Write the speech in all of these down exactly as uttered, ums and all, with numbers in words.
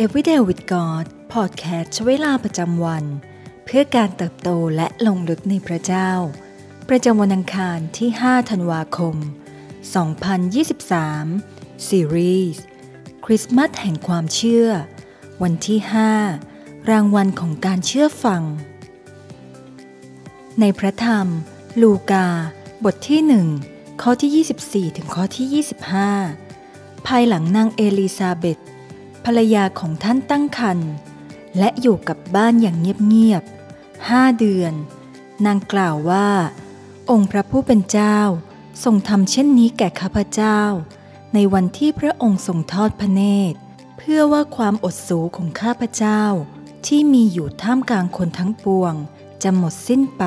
Everyday with God Podcast ใช้เวลาประจำวันเพื่อการเติบโตและลงลึกในพระเจ้าประจำวันอังคารที่ห้าธันวาคมสองพันยี่สิบสามซีรีส์คริสต์มาสแห่งความเชื่อวันที่ห้ารางวัลของการเชื่อฟังในพระธรรมลูกาบทที่หนึ่งข้อที่ยี่สิบสี่ถึงข้อที่ยี่สิบห้าภายหลังนางเอลิซาเบธภรรยาของท่านตั้งครรภ์และอยู่กับบ้านอย่างเงียบๆห้าเดือนนางกล่าวว่าองค์พระผู้เป็นเจ้าทรงทำเช่นนี้แก่ข้าพเจ้าในวันที่พระองค์ทรงทอดพระเนตรเพื่อว่าความอดสูของข้าพเจ้าที่มีอยู่ท่ามกลางคนทั้งปวงจะหมดสิ้นไป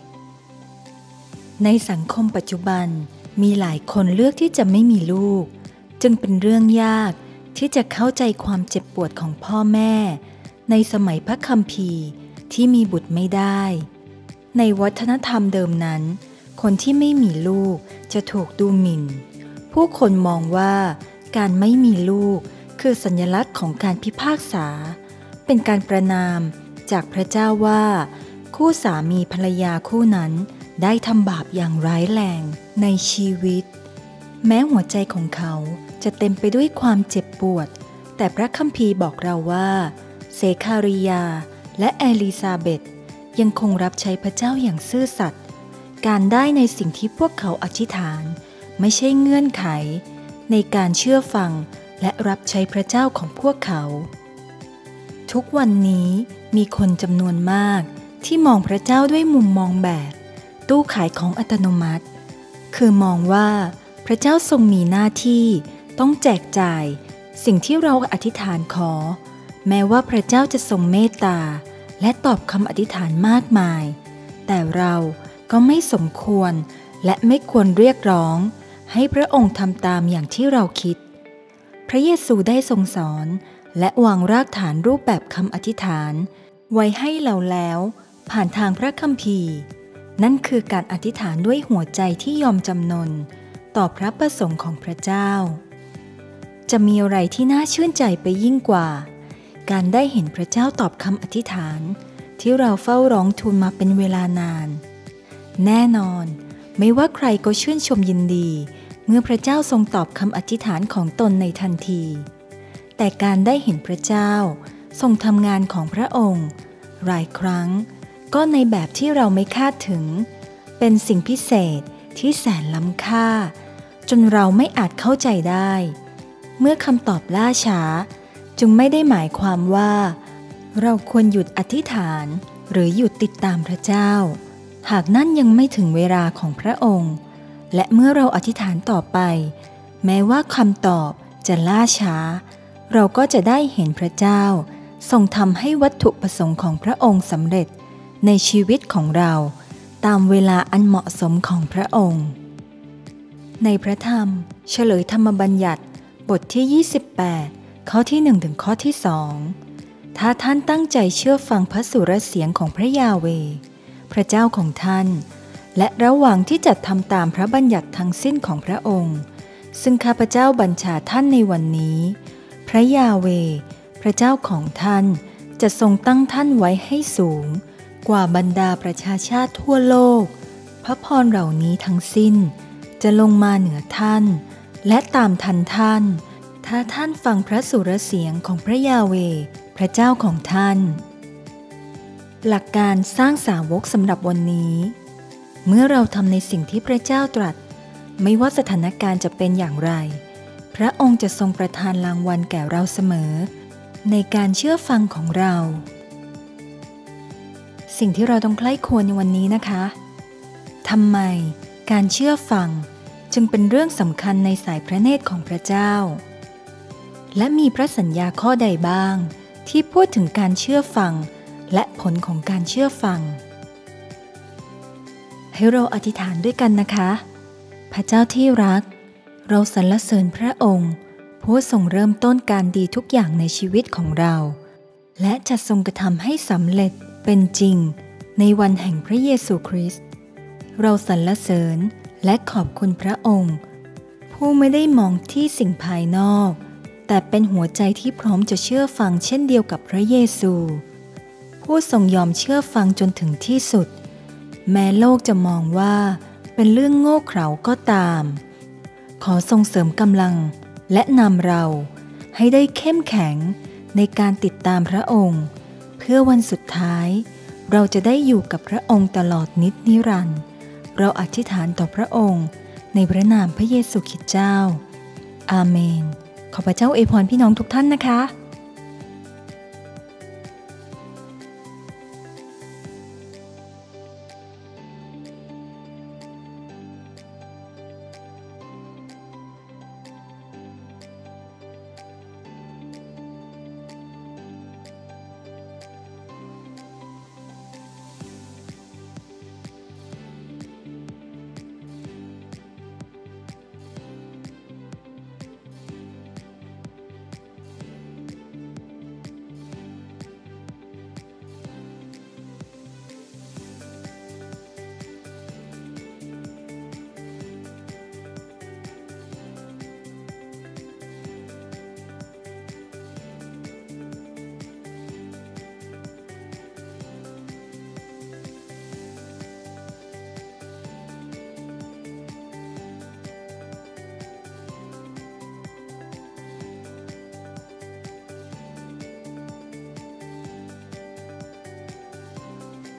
ในสังคมปัจจุบันมีหลายคนเลือกที่จะไม่มีลูกจึงเป็นเรื่องยากที่จะเข้าใจความเจ็บปวดของพ่อแม่ในสมัยพระคัมภีร์ที่มีบุตรไม่ได้ในวัฒนธรรมเดิมนั้นคนที่ไม่มีลูกจะถูกดูหมิ่นผู้คนมองว่าการไม่มีลูกคือสัญลักษณ์ของการพิพากษาเป็นการประณามจากพระเจ้าว่าคู่สามีภรรยาคู่นั้นได้ทำบาปอย่างร้ายแรงในชีวิตแม้หัวใจของเขาจะเต็มไปด้วยความเจ็บปวดแต่พระคัมภีร์บอกเราว่าเซคาริยาและเอลิซาเบธยังคงรับใช้พระเจ้าอย่างซื่อสัตย์การได้ในสิ่งที่พวกเขาอธิษฐานไม่ใช่เงื่อนไขในการเชื่อฟังและรับใช้พระเจ้าของพวกเขาทุกวันนี้มีคนจำนวนมากที่มองพระเจ้าด้วยมุมมองแบบตู้ขายของอัตโนมัติคือมองว่าพระเจ้าทรงมีหน้าที่ต้องแจกจ่ายสิ่งที่เราอธิษฐานขอแม้ว่าพระเจ้าจะทรงเมตตาและตอบคำอธิษฐานมากมายแต่เราก็ไม่สมควรและไม่ควรเรียกร้องให้พระองค์ทำตามอย่างที่เราคิดพระเยซูได้ทรงสอนและวางรากฐานรูปแบบคำอธิษฐานไว้ให้เราแล้วผ่านทางพระคัมภีร์นั่นคือการอธิษฐานด้วยหัวใจที่ยอมจำนนต่อพระประสงค์ของพระเจ้าจะมีอะไรที่น่าชื่นใจไปยิ่งกว่าการได้เห็นพระเจ้าตอบคำอธิษฐานที่เราเฝ้าร้องทูลมาเป็นเวลานานแน่นอนไม่ว่าใครก็ชื่นชมยินดีเมื่อพระเจ้าทรงตอบคำอธิษฐานของตนในทันทีแต่การได้เห็นพระเจ้าทรงทำงานของพระองค์หลายครั้งก็ในแบบที่เราไม่คาดถึงเป็นสิ่งพิเศษที่แสนล้ำค่าจนเราไม่อาจเข้าใจได้เมื่อคำตอบล่าช้าจึงไม่ได้หมายความว่าเราควรหยุดอธิษฐานหรือหยุดติดตามพระเจ้าหากนั่นยังไม่ถึงเวลาของพระองค์และเมื่อเราอธิษฐานต่อไปแม้ว่าคำตอบจะล่าช้าเราก็จะได้เห็นพระเจ้าทรงทำให้วัตถุประสงค์ของพระองค์สำเร็จในชีวิตของเราตามเวลาอันเหมาะสมของพระองค์ในพระธรรมเฉลยธรรมบัญญัติบทที่ยี่สิบแปดข้อที่หนึ่งถึงข้อที่สองถ้าท่านตั้งใจเชื่อฟังพระสุรเสียงของพระยาเวห์พระเจ้าของท่านและระหว่างที่จะทำตามพระบัญญัติทั้งสิ้นของพระองค์ซึ่งข้าพเจ้าบัญชาท่านในวันนี้พระยาเวห์พระเจ้าของท่านจะทรงตั้งท่านไว้ให้สูงกว่าบรรดาประชาชาติทั่วโลกพระพรเหล่านี้ทั้งสิ้นจะลงมาเหนือท่านและตามทันท่านถ้าท่านฟังพระสุรเสียงของพระยาเวห์พระเจ้าของท่านหลักการสร้างสาวกสำหรับวันนี้เมื่อเราทำในสิ่งที่พระเจ้าตรัสไม่ว่าสถานการณ์จะเป็นอย่างไรพระองค์จะทรงประทานรางวัลแก่เราเสมอในการเชื่อฟังของเราสิ่งที่เราต้องใคร่ครวญในวันนี้นะคะทำไมการเชื่อฟังจึงเป็นเรื่องสำคัญในสายพระเนตรของพระเจ้าและมีพระสัญญาข้อใดบ้างที่พูดถึงการเชื่อฟังและผลของการเชื่อฟังให้เราอธิษฐานด้วยกันนะคะพระเจ้าที่รักเราสรรเสริญพระองค์ผู้ทรงเริ่มต้นการดีทุกอย่างในชีวิตของเราและจะทรงกระทำให้สำเร็จเป็นจริงในวันแห่งพระเยซูคริสต์เราสรรเสริญและขอบคุณพระองค์ผู้ไม่ได้มองที่สิ่งภายนอกแต่เป็นหัวใจที่พร้อมจะเชื่อฟังเช่นเดียวกับพระเยซูผู้ทรงยอมเชื่อฟังจนถึงที่สุดแม้โลกจะมองว่าเป็นเรื่องโง่เขลาก็ตามขอทรงเสริมกำลังและนำเราให้ได้เข้มแข็งในการติดตามพระองค์เพื่อวันสุดท้ายเราจะได้อยู่กับพระองค์ตลอดนิจนิรันดร์เราอธิษฐานต่อพระองค์ในพระนามพระเยซูคริสต์เจ้าอาเมนขอพระเจ้าอวยพรพี่น้องทุกท่านนะคะ